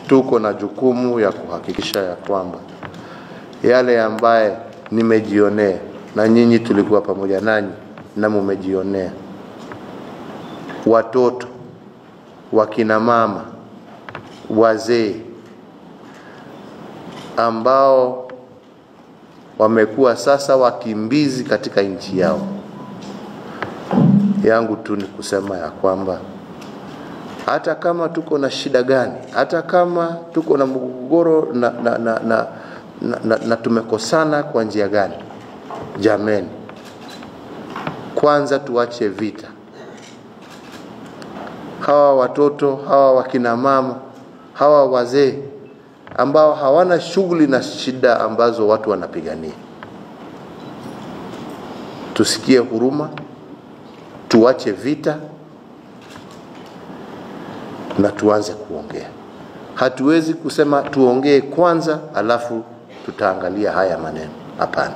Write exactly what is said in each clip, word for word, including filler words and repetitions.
tuko na jukumu ya kuhakikisha ya kwamba yale ambaye nimejionea na nyinyi tulikuwa pamoja nanyi na mmejionea, watoto, wakina mama, wazee ambao wamekuwa sasa wakimbizi katika nchi yao, yangu tu ni kusema ya kwamba hata kama tuko na shida gani, hata kama tuko na mgogoro na, na, na, na, na, na, na tumekosana kwa njia gani, jameni, kwanza tuache vita. Hawa watoto, hawa wakina mama, hawa wazee ambao hawana shughuli na shida ambazo watu wanapigania, tusikie huruma, tuache vita na tuanze kuongea. Hatuwezi kusema tuongee kwanza alafu tutaangalia haya maneno. Hapana.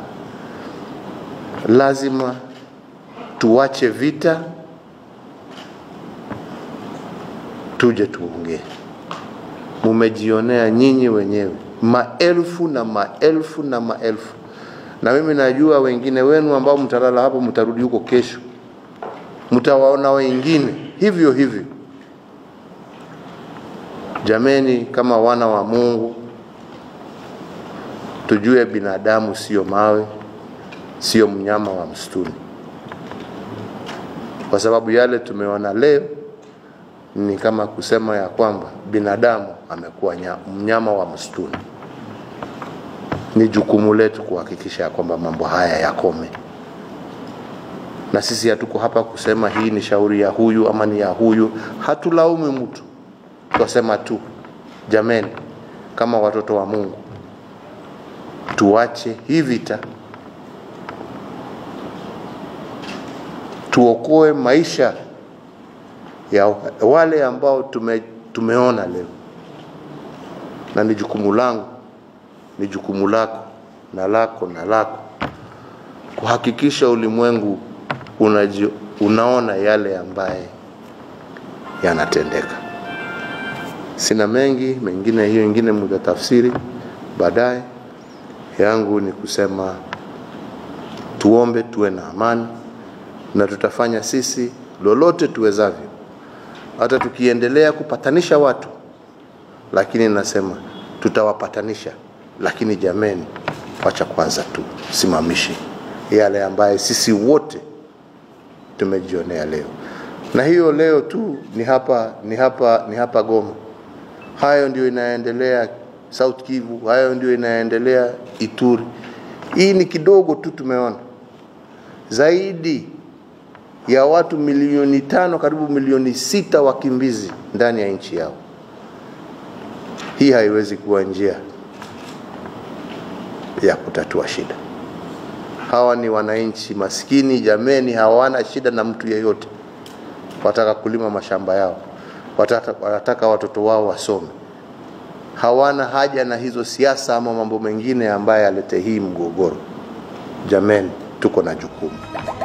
Lazima tuache vita, tuje tuongee. Mumejionea nyinyi wenyewe maelfu na maelfu na maelfu, na mimi najua wengine wenu ambao mtalala hapo mtarudi huko kesho, mtawaona wengine hivyo hivyo. Jameni, kama wana wa Mungu, tujue binadamu sio mawe, sio mnyama wa msituni. Kwa sababu yale tumeona leo ni kama kusema ya kwamba binadamu amekuwa mnyama wa msituni. Ni jukumu letu kuhakikisha kwamba mambo haya yakome. Na sisi hatuko hapa kusema hii ni shauri ya huyu ama ni ya huyu. Hatulaumu mtu. Tunasema tu, jameni, kama watoto wa Mungu, tuache hii vita, tuokoe maisha ya wale ambao tume, tumeona leo. Na ni jukumu langu, ni jukumu lako na lako na lako kuhakikisha ulimwengu unajio, unaona yale ambaye yanatendeka. Sina mengi, mengine hiyo ingine mtatafsiri baadaye. Yangu ni kusema tuombe, tuwe na amani, na tutafanya sisi lolote tuwezavyo. Hata tukiendelea kupatanisha watu, lakini nasema tutawapatanisha, lakini jameni, wacha kwanza tu simamishi yale ambaye sisi wote tumejionea leo. Na hiyo leo tu ni hapa ni hapa ni hapa Goma. Hayo ndio inaendelea South Kivu, hayo ndio inaendelea Ituri. Hii ni kidogo tu tumeona. Zaidi ya watu milioni tano, karibu milioni sita wakimbizi ndani ya nchi yao. Hii haiwezi kuwa njia ya kutatua shida. Hawa ni wananchi maskini, jameni, hawana shida na mtu yeyote. Wataka kulima mashamba yao, wataka, wataka watoto wao wasome. Hawana haja na hizo siasa ama mambo mengine ambaye alete hii mgogoro. Jameni, tuko na jukumu.